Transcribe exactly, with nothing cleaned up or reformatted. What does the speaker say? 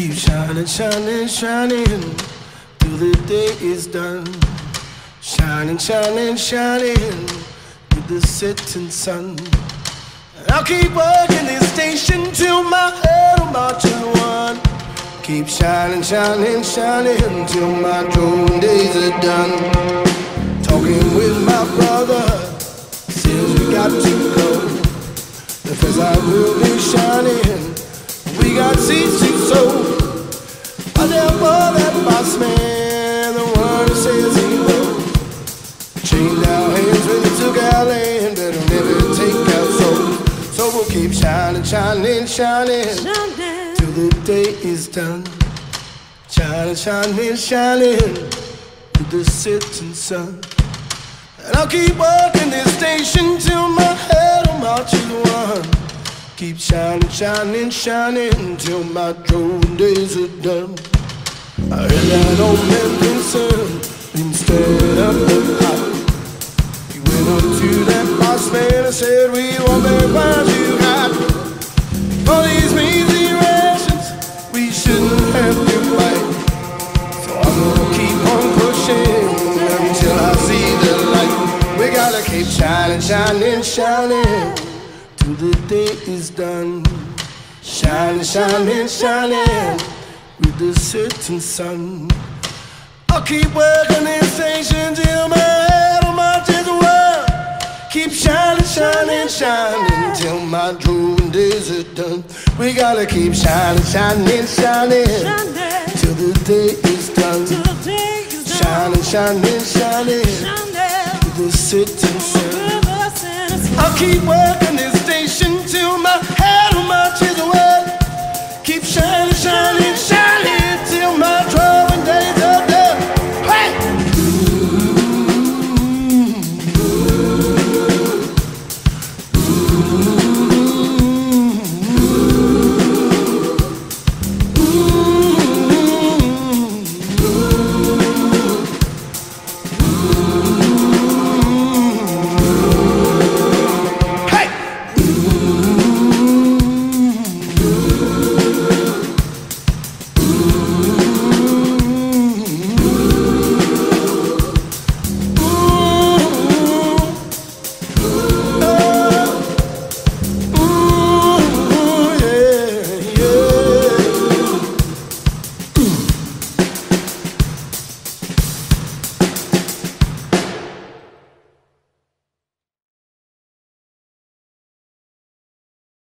Keep shining, shining, shining till the day is done. Shining, shining, shining with the setting sun. I'll keep working this station till my head will march in one. Keep shining, shining, shining till my drone days are done. Talking with my brother, says we got to go. The first I will be shining. We got seats to sow. But there for that boss man, the one who says he will. Chained our hands when he took our land, but he'll never take our soul. So we'll keep shining, shining, shining, shining till the day is done. Shining, shining, shining with the setting sun. And I'll keep working this station till my head will march in one. Keep shining, shining, shining till my drone days are done. I heard that old man concerned instead of the hot. He went up to that boss man and said, we want that what you got. For these measly rations, we shouldn't have to fight. So I'm gonna keep on pushing until I see the light. We gotta keep shining, shining, shining till the day is done. Shining, shining, shining with the setting sun. I'll keep working this station till my head will march in the world. Keep shining, shining, shining till my drone days are done. We gotta keep shining, shining, shining till the day is done. Shining, shining, shining with the setting sun. I'll keep working this station till my